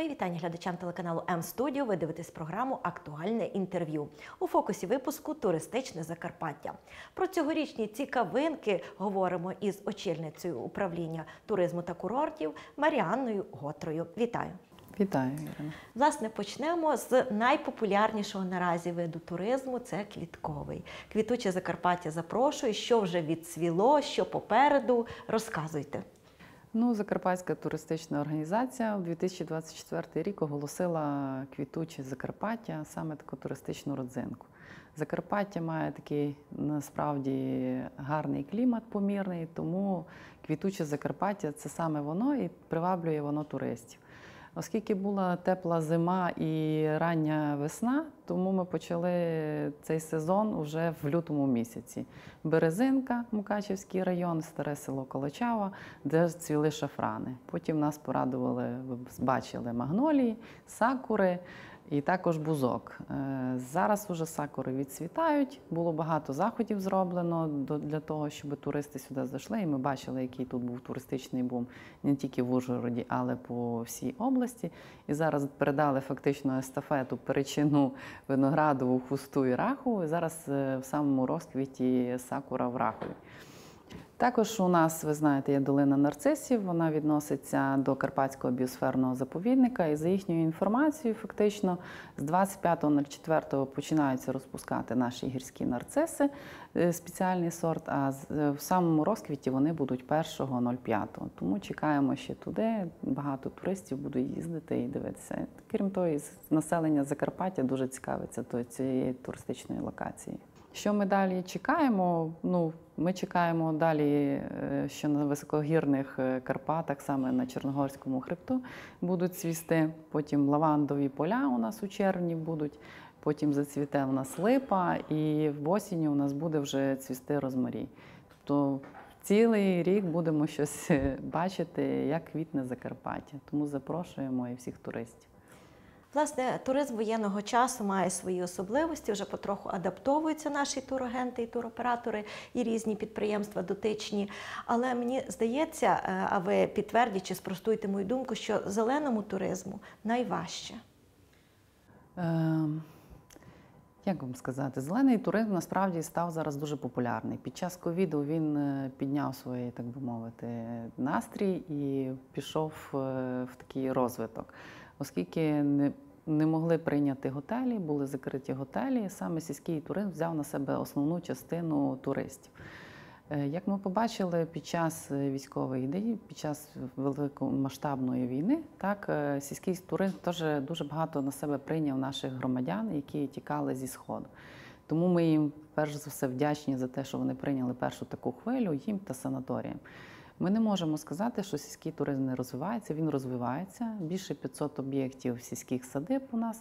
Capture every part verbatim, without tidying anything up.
Мої вітання глядачам телеканалу М-студіо. Ви дивитесь програму «Актуальне інтерв'ю». У фокусі випуску «Туристичне Закарпаття». Про цьогорічні цікавинки говоримо із очільницею управління туризму та курортів Маріанною Готрою. Вітаю! Вітаю, Ірина. Власне, почнемо з найпопулярнішого наразі виду туризму – це квітковий. Квітуче Закарпаття запрошує, що вже відцвіло, що попереду. Розказуйте. Ну, Закарпатська туристична організація у дві тисячі двадцять четвертий рік оголосила квітуче Закарпаття, саме таку туристичну родзинку. Закарпаття має такий, насправді, гарний клімат помірний, тому квітуче Закарпаття – це саме воно і приваблює воно туристів. Оскільки була тепла зима і рання весна, тому ми почали цей сезон вже в лютому місяці. Березинка, Мукачівський район, старе село Колочава, де цвіли шафрани. Потім нас порадували, ви бачили, магнолії, сакури і також бузок. Зараз вже сакури відцвітають, було багато заходів зроблено для того, щоб туристи сюди зайшли. І ми бачили, який тут був туристичний бум не тільки в Ужгороді, але по всій області. І зараз передали фактично естафету, перечину виноградову, хусту і раху. І зараз в самому розквіті сакура в Рахові. Також у нас, ви знаєте, є долина нарцисів, вона відноситься до Карпатського біосферного заповідника, і за їхньою інформацією, фактично, з двадцять п'ятого четвертого починаються розпускати наші гірські нарциси, спеціальний сорт, а в самому розквіті вони будуть першого п'ятого. Тому чекаємо ще туди, багато туристів будуть їздити і дивитися. Крім того, населення Закарпаття дуже цікавиться цією туристичною локацією. Що ми далі чекаємо? Ну, ми чекаємо далі, що на високогірних Карпатах, саме на Чорногорському хребту, будуть цвісти. Потім лавандові поля у нас у червні будуть, потім зацвіте у нас липа, і в осінні у нас буде вже цвісти розмарій. Тобто цілий рік будемо щось бачити, як квітне Закарпаття. Тому запрошуємо і всіх туристів. Власне, туризм воєнного часу має свої особливості, вже потроху адаптовуються наші турагенти і туроператори, і різні підприємства дотичні. Але мені здається, а ви підтвердіть чи спростуйте мою думку, що зеленому туризму найважче. Е, як вам сказати, зелений туризм насправді став зараз дуже популярний. Під час ковіду він підняв свій, так би мовити, настрій і пішов в такий розвиток. Оскільки не, не могли прийняти готелі, були закриті готелі, саме сільський туризм взяв на себе основну частину туристів. Як ми побачили під час військових дій, під час великомасштабної війни, так, сільський туризм теж дуже багато на себе прийняв наших громадян, які тікали зі Сходу. Тому ми їм, перш за все, вдячні за те, що вони прийняли першу таку хвилю, їм та санаторіям. Ми не можемо сказати, що сільський туризм не розвивається, він розвивається. Більше п'ятсот об'єктів сільських садиб у нас.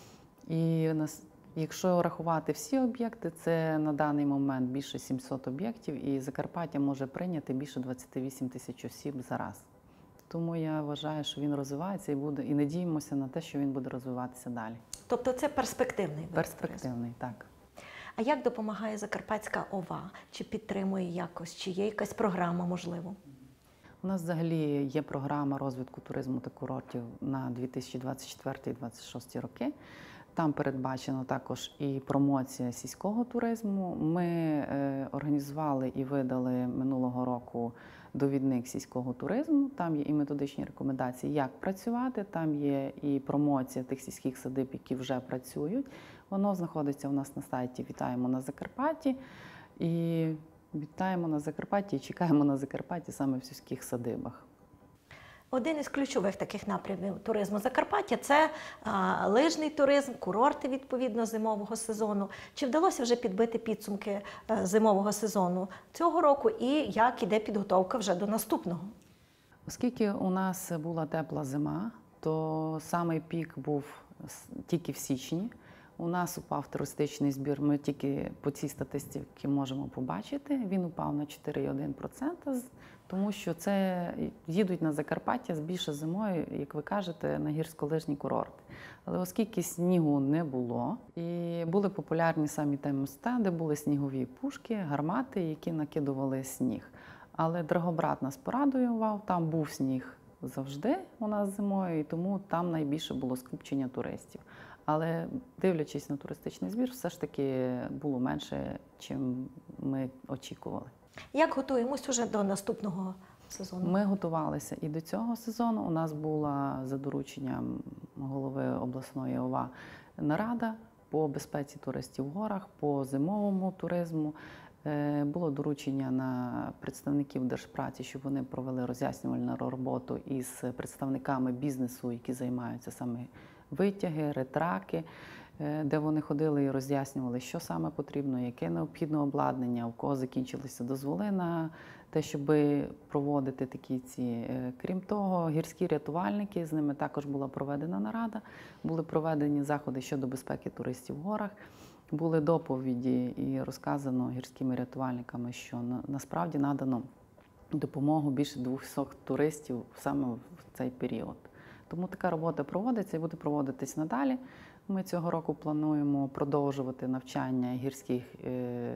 І якщо рахувати всі об'єкти, це на даний момент більше сімсот об'єктів, і Закарпаття може прийняти більше двадцять вісім тисяч осіб за раз. Тому я вважаю, що він розвивається і, буде, і надіємося на те, що він буде розвиватися далі. Тобто це перспективний вид Перспективний, так. А як допомагає Закарпатська ОВА? Чи підтримує якось? Чи є якась програма, можливо? У нас взагалі є програма розвитку туризму та курортів на дві тисячі двадцять четвертий - двадцять шостий роки. Там передбачено також і промоція сільського туризму. Ми е, організували і видали минулого року довідник сільського туризму. Там є і методичні рекомендації, як працювати. Там є і промоція тих сільських садиб, які вже працюють. Воно знаходиться у нас на сайті «Вітаємо на Закарпатті». І вітаємо на Закарпатті і чекаємо на Закарпатті саме в сільських садибах. Один із ключових таких напрямів туризму Закарпаття – це а, лижний туризм, курорти, відповідно, зимового сезону. Чи вдалося вже підбити підсумки а, зимового сезону цього року і як іде підготовка вже до наступного? Оскільки у нас була тепла зима, то самий пік був тільки в січні. У нас упав туристичний збір, ми тільки по цій статистиці можемо побачити. Він упав на чотири цілих одна десята відсотка, тому що це їдуть на Закарпаття більше зимою, як ви кажете, на гірськолижні курорти. Але оскільки снігу не було, і були популярні самі ті міста, де були снігові пушки, гармати, які накидували сніг. Але Драгобрат нас порадував, там був сніг завжди у нас зимою, і тому там найбільше було скупчення туристів. Але дивлячись на туристичний збір, все ж таки було менше, чим ми очікували. Як готуємось уже до наступного сезону? Ми готувалися і до цього сезону. У нас була за дорученням голови обласної ОВА нарада по безпеці туристів в горах, по зимовому туризму. Було доручення на представників Держпраці, щоб вони провели роз'яснювальну роботу із представниками бізнесу, які займаються саме витяги, ретраки, де вони ходили і роз'яснювали, що саме потрібно, яке необхідне обладнання, у кого закінчилися дозволи на те, щоб проводити такі ці. Крім того, гірські рятувальники, з ними також була проведена нарада, були проведені заходи щодо безпеки туристів в горах. Були доповіді і розказано гірськими рятувальниками, що на, насправді надано допомогу більше двохсот туристів саме в цей період. Тому така робота проводиться і буде проводитись надалі. Ми цього року плануємо продовжувати навчання гірських, е,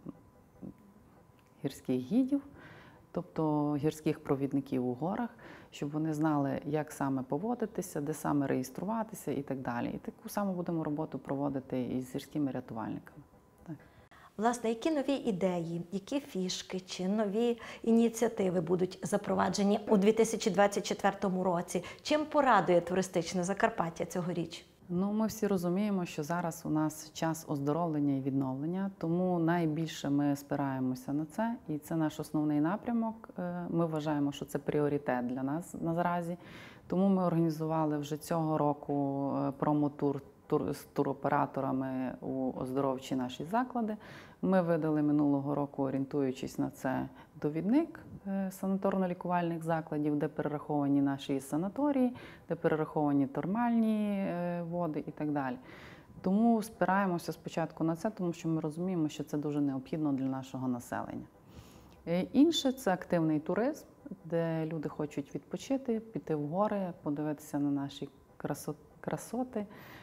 гірських гідів, тобто гірських провідників у горах, щоб вони знали, як саме поводитися, де саме реєструватися і так далі. І таку саму будемо роботу проводити із гірськими рятувальниками. Так. Власне, які нові ідеї, які фішки чи нові ініціативи будуть запроваджені у дві тисячі двадцять четвертому році? Чим порадує туристичне Закарпаття цьогоріч? Ну, ми всі розуміємо, що зараз у нас час оздоровлення і відновлення, тому найбільше ми спираємося на це, і це наш основний напрямок. Ми вважаємо, що це пріоритет для нас наразі. Тому ми організували вже цього року промо-тур тур, з туроператорами у оздоровчі наші заклади. Ми видали минулого року, орієнтуючись на це, довідник санаторно-лікувальних закладів, де перераховані наші санаторії, де перераховані термальні води і так далі. Тому спираємося спочатку на це, тому що ми розуміємо, що це дуже необхідно для нашого населення. Інше – це активний туризм, де люди хочуть відпочити, піти в гори, подивитися на наші красоти,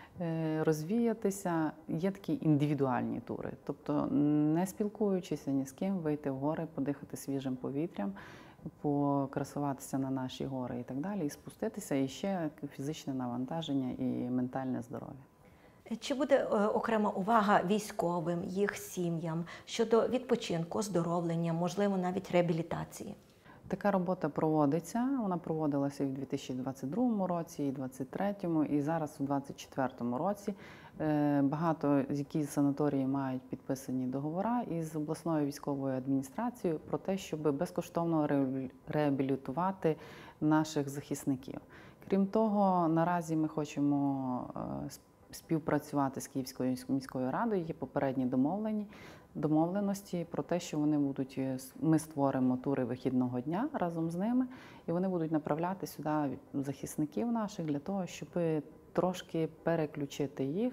розвіятися. Є такі індивідуальні тури, тобто не спілкуючися ні з ким, вийти в гори, подихати свіжим повітрям, покрасуватися на наші гори і так далі, і спуститися, і ще фізичне навантаження і ментальне здоров'я. Чи буде окрема увага військовим, їх сім'ям щодо відпочинку, оздоровлення, можливо, навіть реабілітації? Така робота проводиться. Вона проводилася і в дві тисячі двадцять другому році, і в двадцять третьому, і зараз у двадцять четвертому році. Багато які санаторії мають підписані договори із обласною військовою адміністрацією про те, щоб безкоштовно реабілітувати наших захисників. Крім того, наразі ми хочемо співпрацювати з Київською міською радою, є попередні домовлені. домовленості про те, що вони будуть, ми створимо тури вихідного дня разом з ними, і вони будуть направляти сюди захисників наших для того, щоб трошки переключити їх,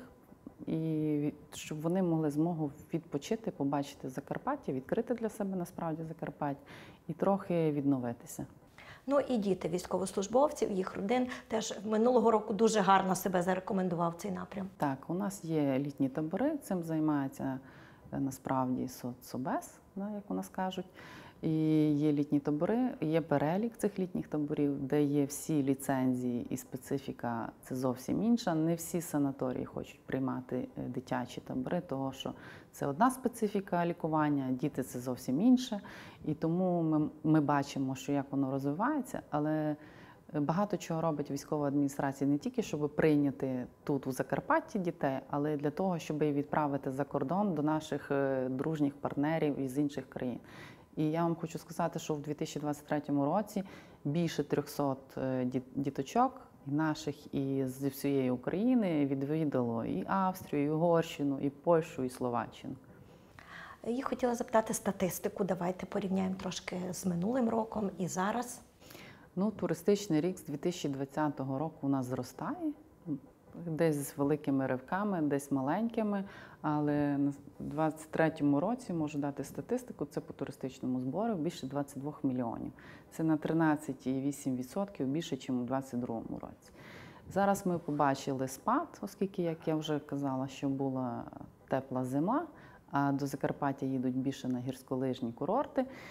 і щоб вони могли змогу відпочити, побачити Закарпаття, відкрити для себе насправді Закарпаття і трохи відновитися. Ну і діти військовослужбовців, їх родин теж минулого року дуже гарно себе зарекомендував цей напрям. Так, у нас є літні табори, цим займається насправді соцбез, як у нас кажуть. І є літні табори, є перелік цих літніх таборів, де є всі ліцензії і специфіка, це зовсім інша. Не всі санаторії хочуть приймати дитячі табори, тому що це одна специфіка лікування, діти – це зовсім інше. І тому ми, ми бачимо, що як воно розвивається, але багато чого робить військова адміністрація не тільки, щоб прийняти тут, у Закарпатті, дітей, але й для того, щоб їх відправити за кордон до наших дружніх партнерів із інших країн. І я вам хочу сказати, що в дві тисячі двадцять третьому році більше трьохсот діточок, наших і з всієї України, відвідало і Австрію, і Угорщину, і Польщу, і Словаччину. Я хотіла запитати статистику, давайте порівняємо трошки з минулим роком і зараз. Ну, туристичний рік з дві тисячі двадцятого року у нас зростає, десь з великими ривками, десь маленькими, але в двадцять третьому році, можу дати статистику, це по туристичному збору більше двадцять два мільйонів. Це на тринадцять цілих вісім десятих відсотка більше, ніж у двадцять другому році. Зараз ми побачили спад, оскільки, як я вже казала, що була тепла зима, а до Закарпаття їдуть більше на гірськолижні курорти.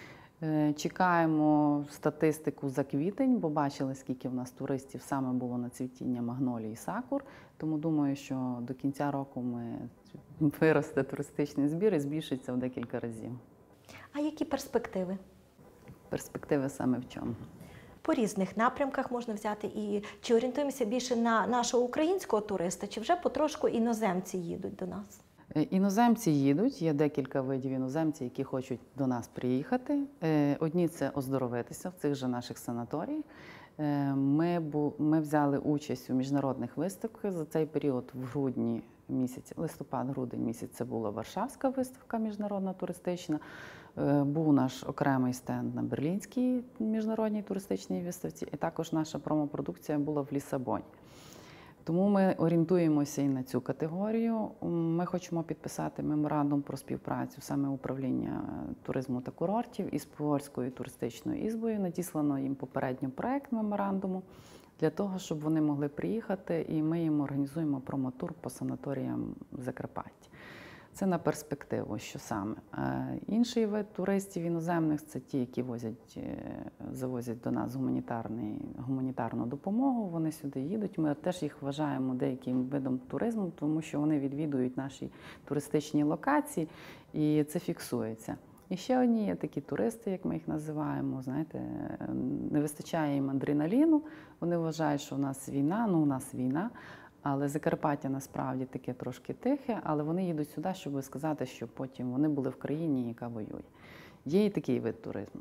Е, Чекаємо статистику за квітень, бо бачили, скільки в нас туристів саме було на цвітіння магнолій і сакур. Тому думаю, що до кінця року ми виросте туристичний збір і збільшиться в декілька разів. А які перспективи? Перспективи саме в чому? По різних напрямках можна взяти. І чи орієнтуємося більше на нашого українського туриста, чи вже потрошку іноземці їдуть до нас? Е, Іноземці їдуть, є декілька видів іноземців, які хочуть до нас приїхати. Е, Одні – це оздоровитися в цих же наших санаторіях. Е, Ми, бу- ми взяли участь у міжнародних виставках за цей період в грудні місяці, листопад-грудень місяць це була Варшавська виставка міжнародна туристична. Е, Був наш окремий стенд на Берлінській міжнародній туристичній виставці, і також наша промопродукція була в Лісабоні. Тому ми орієнтуємося і на цю категорію. Ми хочемо підписати меморандум про співпрацю саме управління туризму та курортів із Польською туристичною ізбою. Надіслано їм попередньо проект меморандуму для того, щоб вони могли приїхати, і ми їм організуємо промотур по санаторіям Закарпаття. Це на перспективу, що саме. Е, Інший вид туристів іноземних – це ті, які возять, е, завозять до нас гуманітарний, гуманітарну допомогу. Вони сюди їдуть. Ми теж їх вважаємо деяким видом туризму, тому що вони відвідують наші туристичні локації, і це фіксується. І ще одні є такі туристи, як ми їх називаємо, знаєте, не вистачає їм адреналіну, вони вважають, що в нас війна, ну у нас війна, але Закарпаття насправді таке трошки тихе, але вони їдуть сюди, щоб сказати, що потім вони були в країні, яка воює. Є і такий вид туризму.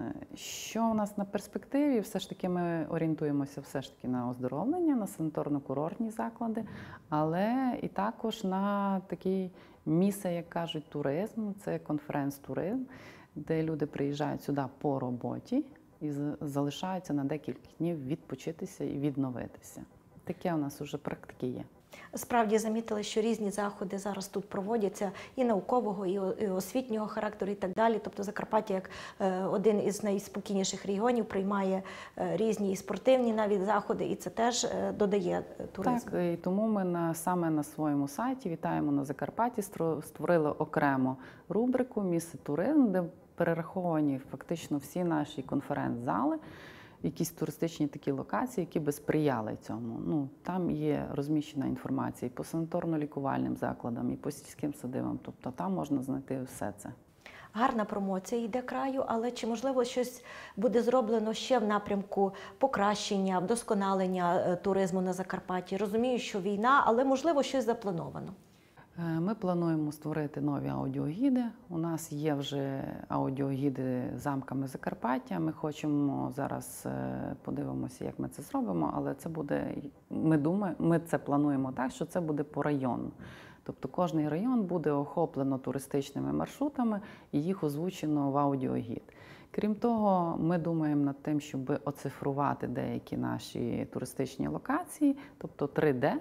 Що у нас на перспективі? Все ж таки ми орієнтуємося все ж таки на оздоровлення, на санаторно-курортні заклади, але і також на такий місце, як кажуть, туризм, це конференц-туризм, де люди приїжджають сюди по роботі і залишаються на декілька днів відпочитися і відновитися. Таке у нас вже практики є. Справді замітили, що різні заходи зараз тут проводяться і наукового, і освітнього характеру, і так далі. Тобто Закарпаття, як один із найспокійніших регіонів, приймає різні і спортивні навіть заходи, і це теж додає туризму. Так, і тому ми на, саме на своєму сайті «Вітаємо на Закарпатті» створили окремо рубрику «Місце туризм», де перераховані фактично всі наші конференц-зали, якісь туристичні такі локації, які би сприяли цьому. Ну, там є розміщена інформація і по санаторно-лікувальним закладам, і по сільським садибам. Тобто там можна знайти все це. Гарна промоція йде краю, але чи, можливо, щось буде зроблено ще в напрямку покращення, вдосконалення туризму на Закарпатті? Розумію, що війна, але, можливо, щось заплановано. Ми плануємо створити нові аудіогіди. У нас є вже аудіогіди замками Закарпаття. Ми хочемо зараз подивимося, як ми це зробимо, але це буде, ми думаємо, ми це плануємо так, що це буде по району. Тобто кожний район буде охоплено туристичними маршрутами і їх озвучено в аудіогід. Крім того, ми думаємо над тим, щоб оцифрувати деякі наші туристичні локації, тобто три де,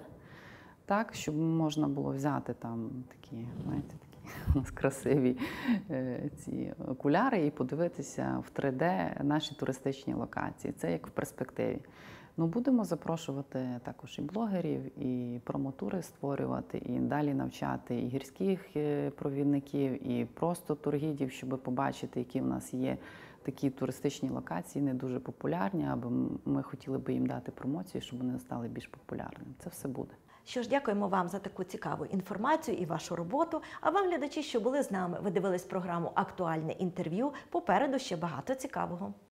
так, щоб можна було взяти там такі, знаєте, такі у нас красиві е, ці окуляри і подивитися в три де наші туристичні локації. Це як в перспективі. Ну, будемо запрошувати також і блогерів, і промотури створювати, і далі навчати і гірських провідників, і просто тургідів, щоб побачити, які в нас є такі туристичні локації, не дуже популярні, аби ми хотіли би їм дати промоцію, щоб вони стали більш популярними. Це все буде. Що ж, дякуємо вам за таку цікаву інформацію і вашу роботу. А вам, глядачі, що були з нами, ви дивились програму «Актуальне інтерв'ю». Попереду ще багато цікавого.